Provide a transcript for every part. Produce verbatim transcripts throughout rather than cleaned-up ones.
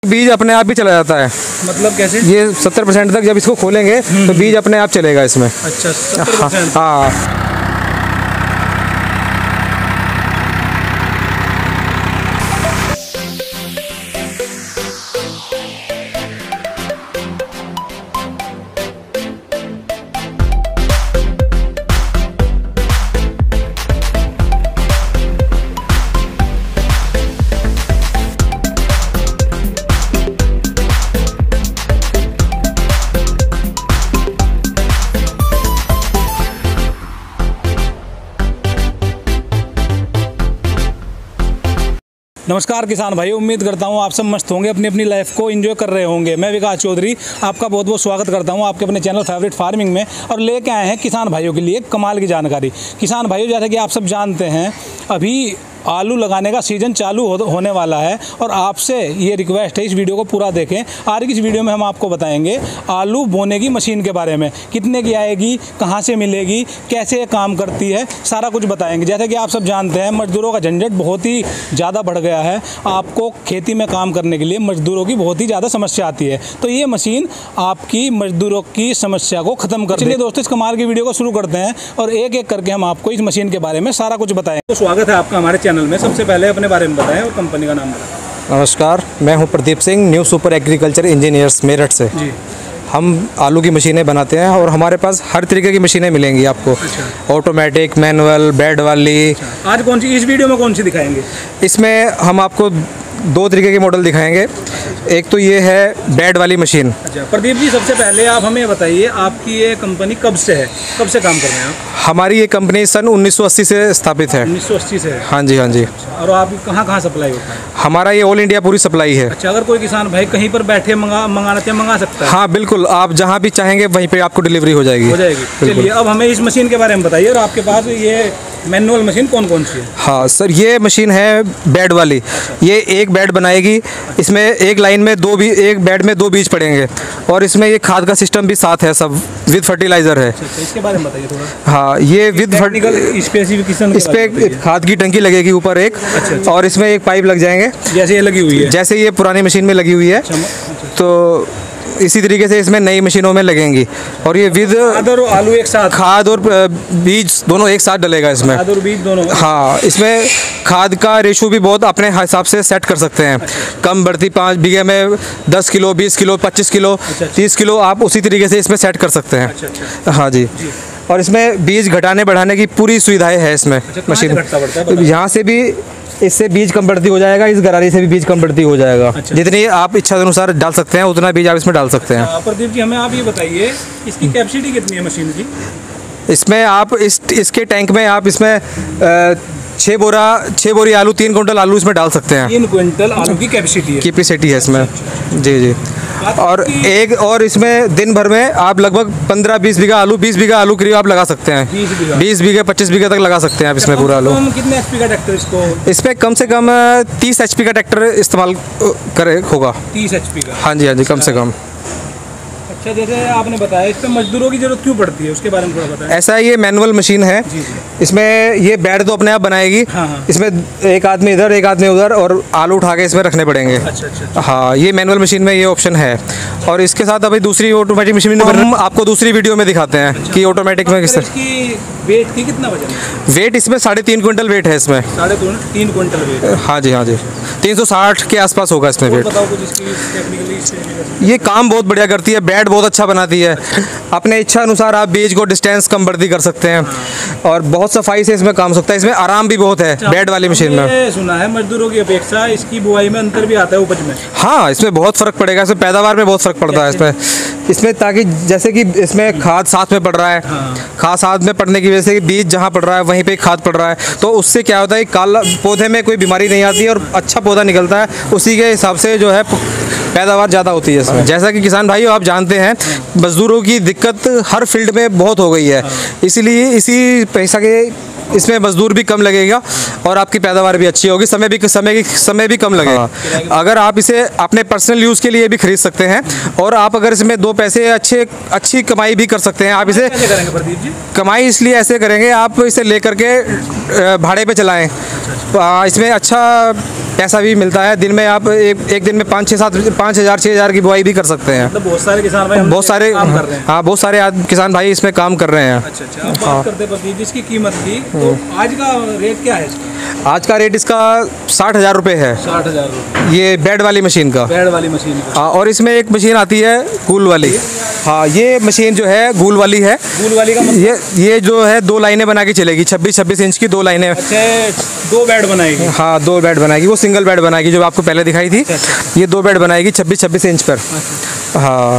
बीज अपने आप भी चला जाता है। मतलब कैसे? ये सत्तर परसेंट तक जब इसको खोलेंगे तो बीज अपने आप चलेगा इसमें। अच्छा, सत्तर परसेंट। हाँ। नमस्कार किसान भाई, उम्मीद करता हूँ आप सब मस्त होंगे, अपनी अपनी लाइफ को एंजॉय कर रहे होंगे। मैं विकास चौधरी आपका बहुत बहुत स्वागत करता हूँ आपके अपने चैनल फेवरेट फार्मिंग में, और लेके आए हैं किसान भाइयों के लिए कमाल की जानकारी। किसान भाइयों, जैसे कि आप सब जानते हैं, अभी आलू लगाने का सीज़न चालू हो, होने वाला है, और आपसे ये रिक्वेस्ट है इस वीडियो को पूरा देखें। आज की इस वीडियो में हम आपको बताएंगे आलू बोने की मशीन के बारे में, कितने की आएगी, कहाँ से मिलेगी, कैसे ये काम करती है, सारा कुछ बताएंगे। जैसे कि आप सब जानते हैं, मजदूरों का झंझट बहुत ही ज़्यादा बढ़ गया है। आपको खेती में काम करने के लिए मजदूरों की बहुत ही ज़्यादा समस्या आती है, तो ये मशीन आपकी मजदूरों की समस्या को ख़त्म कर। चलिए दोस्तों, इस कमाल की वीडियो को शुरू करते हैं और एक एक करके हम आपको इस मशीन के बारे में सारा कुछ बताएंगे। तो स्वागत है आपका हमारे चैनल में। सबसे पहले अपने बारे में बताएं और कंपनी का नाम बताएं। नमस्कार, मैं हूं Pradeep Singh, new super agriculture engineers Meerut से। जी। हम आलू की मशीनें बनाते हैं और हमारे पास हर तरीके की मशीनें मिलेंगी आपको। अच्छा। ऑटोमेटिक, मैनुअल, बेड वाली। अच्छा। आज कौन सी इस वीडियो में कौन सी दिखाएंगे? इसमें हम आपको दो तरीके के मॉडल दिखाएंगे। एक तो ये है बेड वाली मशीन। अच्छा प्रदीप जी, सबसे पहले आप हमें बताइए, आपकी ये कंपनी कब से है, कब से काम कर रहे हैं आप? हमारी ये कंपनी सन उन्नीस सौ अस्सी से स्थापित है। उन्नीस सौ अस्सी से है? हाँ जी, हाँ जी। और आप कहाँ कहाँ सप्लाई होता है? हमारा ये ऑल इंडिया पूरी सप्लाई है। अच्छा, अगर कोई किसान भाई कहीं पर बैठे मंगा मंगाना चाहे मंगा सकता है? हाँ बिल्कुल, आप जहाँ भी चाहेंगे वहीं पे आपको डिलीवरी हो जाएगी। हो जाएगी। चलिए अब हमें इस मशीन के बारे में बताइए, और आपके पास ये मैनुअल मशीन कौन कौन सी है? हाँ सर, ये मशीन है बेड वाली। ये एक बेड बनाएगी, इसमें एक लाइन में दो भी एक बेड में दो बीज पड़ेंगे, और इसमें ये खाद का सिस्टम भी साथ है, सब विद फर्टिलाइजर है। अच्छा, इसके बारे में बताइए थोड़ा। हाँ, ये विद स्पेसिफिकेशन, इस पे खाद की टंकी लगेगी ऊपर एक। अच्छा। और इसमें एक पाइप लग जाएंगे, जैसे ये लगी हुई है, जैसे ये पुरानी मशीन में लगी हुई है। तो इसी तरीके से इसमें नई मशीनों में लगेंगी, और ये विद खाद और आलू एक साथ, खाद और बीज दोनों एक साथ डलेगा इसमें। खाद और बीज दोनों? हाँ, इसमें खाद का रेशो भी बहुत अपने हिसाब से सेट कर सकते हैं। अच्छा। कम बढ़ती, पाँच बीघे में दस किलो, बीस किलो, पच्चीस किलो, अच्छा। तीस किलो, आप उसी तरीके से इसमें सेट कर सकते हैं। अच्छा, अच्छा। हाँ जी, जी। और इसमें बीज घटाने बढ़ाने की पूरी सुविधाएं है इसमें। अच्छा, मशीन यहाँ से भी, इससे बीज कम बढ़ती हो जाएगा, इस गरारी से भी बीज कम बढ़ती हो जाएगा। अच्छा। जितनी आप इच्छा अनुसार डाल सकते हैं उतना बीज आप इसमें डाल सकते हैं। अच्छा, प्रदीप जी हमें आप ये बताइए, इसकी कैपेसिटी कितनी है मशीन की? इसमें आप इस इसके टैंक में आप इसमें छः बोरा छः बोरी आलू, तीन कुंटल आलू इसमें डाल सकते हैं। तीन कुंटल आलू की कैपेसिटी है? कैपेसिटी है इसमें। जी जी। और एक और इसमें दिन भर में आप लगभग पंद्रह बीस बीघा आलू, बीस बीघा आलू करीब आप लगा सकते हैं। बीस बीघे पच्चीस बीघे तक लगा सकते हैं आप इसमें पूरा आलू। कितने एचपी का ट्रैक्टर इसको? इसमें कम से कम तीस एचपी का ट्रैक्टर इस्तेमाल करे होगा। तीस एचपी का? हाँ जी, हाँ जी, कम से कम। अच्छा, जैसे आपने बताया, इसमें मजदूरों की जरूरत क्यों पड़ती है, उसके बारे में थोड़ा बताएं। ऐसा ये मैनुअल मशीन है। जी जी। इसमें ये बेड तो अपने आप बनाएगी। हाँ हाँ। इसमें एक आदमी इधर, एक आदमी उधर, और आलू उठा के इसमें रखने पड़ेंगे। अच्छा अच्छा। हाँ, ये मैनुअल मशीन में ये ऑप्शन है। और इसके साथ अभी दूसरी ऑटोमेटिक मशीन हम आपको दूसरी वीडियो में दिखाते हैं। अच्छा। कि ऑटोमेटिक में किस तरह वेट की कितना वजन है? वेट इसमें साढ़े तीन क्विंटल वेट है इसमें। साढ़े तीन क्विंटल वेट? हाँ जी, हाँ जी। तीन सौ साठ के आसपास होगा इसमें वेट। ये काम बहुत बढ़िया करती है, बेड बहुत अच्छा बनाती है। अपने इच्छा अनुसार आप बीज को डिस्टेंस कम बढ़ती कर सकते हैं, और बहुत सफाई से इसमें काम सकता है। इसमें आराम भी बहुत है। अच्छा, बेड वाली मशीन में सुना है मजदूरों की अपेक्षा इसकी बुआई में अंतर भी आता है उपज में? हाँ, इसमें बहुत फर्क पड़ेगा, इसमें पैदावार में बहुत फर्क पड़ता है इसमें इसमें ताकि जैसे कि इसमें खाद साथ में पड़ रहा है। हाँ। खाद साथ में पड़ने की वजह से बीज जहाँ पड़ रहा है वहीं पे खाद पड़ रहा है, तो उससे क्या होता है, काला पौधे में कोई बीमारी नहीं आती है और अच्छा पौधा निकलता है। उसी के हिसाब से जो है पैदावार ज़्यादा होती है इसमें। जैसा कि किसान भाइयों आप जानते हैं, मजदूरों की दिक्कत हर फील्ड में बहुत हो गई है, इसलिए इसी पैसा के इसमें मजदूर भी कम लगेगा और आपकी पैदावार भी अच्छी होगी, समय भी समय की समय भी कम लगेगा। अगर आप इसे अपने पर्सनल यूज़ के लिए भी खरीद सकते हैं और आप अगर इसमें दो पैसे अच्छे अच्छी कमाई भी कर सकते हैं। आप इसे कमाई इसलिए ऐसे करेंगे, आप इसे लेकर के भाड़े पे चलाएं, इसमें अच्छा पैसा भी मिलता है। दिन में आप एक एक दिन में पाँच छः सात पाँच हज़ार छः हज़ार की बुआई भी कर सकते हैं। मतलब बहुत सारे किसान भाई बहुत सारे हाँ बहुत सारे किसान भाई इसमें काम कर रहे हैं। अच्छा अच्छा अब बात करते हैं प्रदीप जी इसकी कीमत की, तो आज का रेट क्या है इसका? आज का रेट इसका साठ हज़ार रुपये है। साठ हज़ार रुपये ये बेड वाली मशीन का। बेड वाली मशीन का। हाँ, और इसमें एक मशीन आती है गूल वाली। हाँ, ये मशीन जो है गूल वाली है। गूल वाली का मतलब? ये ये जो है दो लाइनें बना के चलेगी, छब्बीस छब्बीस इंच की दो लाइनें। अच्छा, दो बेड बनाएगी? हाँ, दो बेड बनाएगी। वो सिंगल बेड बनाएगी जो आपको पहले दिखाई थी। ये दो बेड बनाएगी छब्बीस छब्बीस इंच पर। हाँ,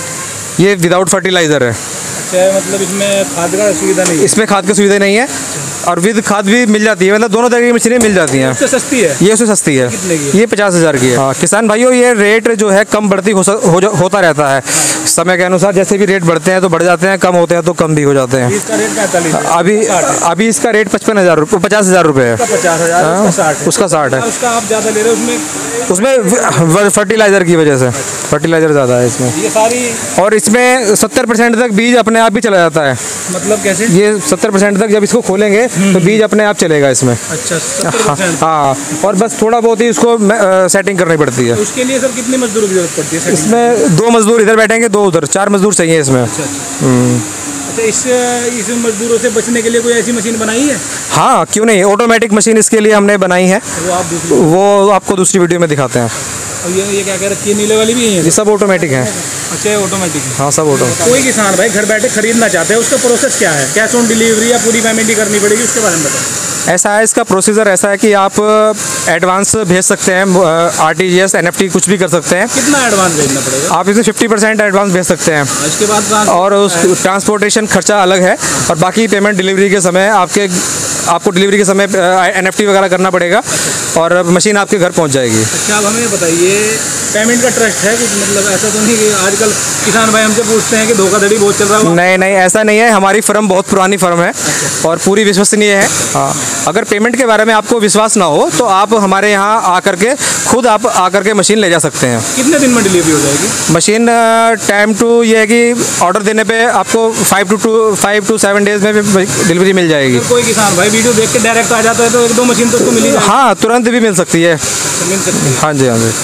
ये विदाउट फर्टिलाइज़र है। अच्छा, मतलब इसमें खाद का सुविधा नहीं है? इसमें खाद की सुविधा नहीं है और विद खाद भी मिल जाती है, मतलब दोनों तरह की मशीनें मिल जाती हैं। उससे सस्ती है? ये उससे सस्ती है। कितने की? ये पचास हज़ार की है। हाँ, किसान भाइयों ये रेट जो है कम बढ़ती हो, हो होता रहता है समय के अनुसार। जैसे भी रेट बढ़ते हैं तो बढ़ जाते हैं, कम होते हैं तो कम भी हो जाते हैं। इसका रेट पैंतालीस है? अभी अभी इसका रेट पचपन हज़ार रुपये पचास हज़ार रुपये है। पचास हज़ार उसका साठ है। उसका आप ज़्यादा ले रहे हो उसमें? उसमें फर्टिलाइज़र की वजह से फर्टिलाइज़र ज़्यादा है इसमें। ये सारी और इसमें सत्तर परसेंट तक बीज अपने आप भी चला जाता है। मतलब कैसे? ये सत्तर परसेंट तक जब इसको खोलेंगे तो बीज अपने आप चलेगा इसमें। अच्छा, सत्तर परसेंट? हाँ, और बस थोड़ा बहुत ही उसको सेटिंग करनी पड़ती है। तो उसके लिए सर कितने मजदूरों की जरूरत पड़ती है? इसमें दो मजदूर इधर बैठेंगे, दो उधर, चार मजदूर चाहिए इसमें। अच्छा अच्छा, इस इस मजदूरों से बचने के लिए कोई ऐसी मशीन बनाई है? हाँ, क्यों नहीं, ऑटोमेटिक मशीन इसके लिए हमने बनाई है। वो आप दूसरी वो आपको दूसरी वीडियो में दिखाते हैं। और ये ये क्या कह रखी है, नीले वाली भी है? ये सब ऑटोमेटिक है। अच्छा, ऑटोमेटिक है? हाँ, सब ऑटोमेटिक। कोई किसान भाई घर बैठे खरीदना चाहते हैं, उसका प्रोसेस क्या है? कैश ऑन डिलीवरी या पूरी पेमेंट ही करनी पड़ेगी, उसके बारे में बताएं। ऐसा है, इसका प्रोसीजर ऐसा है कि आप एडवांस भेज सकते हैं, R T G S N F T कुछ भी कर सकते हैं। कितना एडवांस भेजना पड़ेगा? आप इसे फिफ्टी परसेंट एडवांस भेज सकते हैं। इसके बाद और उस ट्रांसपोर्टेशन खर्चा अलग है और बाकी पेमेंट डिलीवरी के समय आपके आपको डिलीवरी के समय एन एफ टी वगैरह करना पड़ेगा और मशीन आपके घर पहुंच जाएगी। अच्छा, अब हमें बताइए पेमेंट का ट्रस्ट है कुछ? मतलब ऐसा तो नहीं कि आजकल किसान भाई हमसे पूछते हैं कि धोखाधड़ी बहुत चल रहा है? नहीं नहीं, ऐसा नहीं है। हमारी फर्म बहुत पुरानी फर्म है और पूरी विश्वसनीय है। हाँ, अगर पेमेंट के बारे में आपको विश्वास ना हो तो आप हमारे यहाँ आकर के खुद आप आकर के मशीन ले जा सकते हैं। कितने दिन में डिलीवरी हो जाएगी मशीन? टाइम टू ये है कि ऑर्डर देने पे आपको five two two five two seven days में डिलीवरी मिल जाएगी। कोई किसान भाई वीडियो देख के डायरेक्ट आ जाता है तो एक दो मशीन तो उसको मिली जाएगी? हाँ, तुरंत भी मिल सकती है। मिल सकती है? हाँ जी, हाँ जी।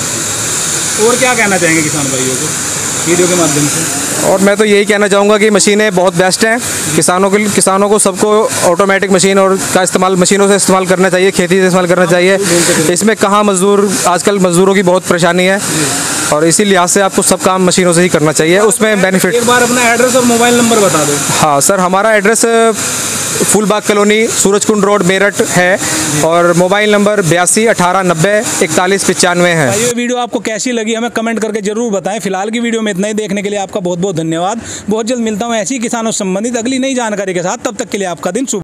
और क्या कहना चाहेंगे किसान भाइयों को वीडियो के माध्यम से? और मैं तो यही कहना चाहूँगा कि मशीनें बहुत बेस्ट हैं। किसानों के किसानों को सबको ऑटोमेटिक मशीन और का इस्तेमाल मशीनों से इस्तेमाल करना चाहिए, खेती से इस्तेमाल करना चाहिए। इसमें कहाँ मजदूर, आजकल मजदूरों की बहुत परेशानी है और इसी लिहाज से आपको सब काम मशीनों से ही करना चाहिए, उसमें बेनिफिट। एक बार अपना एड्रेस और मोबाइल नंबर बता दो। हाँ सर, हमारा address Phoolbagh colony, Surajkund road, Meerut है और मोबाइल नंबर बयासी अठारह नब्बे इकतालीस पचानवे है। ये वीडियो आपको कैसी लगी हमें कमेंट करके जरूर बताएं। फिलहाल की वीडियो में इतना ही। देखने के लिए आपका बहुत बहुत धन्यवाद। बहुत जल्द मिलता हूँ ऐसी किसानों से संबंधित अगली नई जानकारी के साथ। तब तक के लिए आपका दिन शुभ।